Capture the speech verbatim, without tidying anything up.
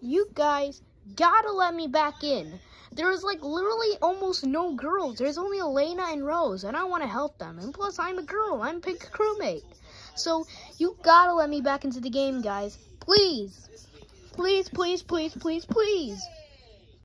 you guys gotta let me back in. There was like literally almost no girls. There's only Elena and Rose, and I want to help them. And plus, I'm a girl. I'm Pink Crewmate. So you gotta let me back into the game, guys. Please. Please, please, please, please, please.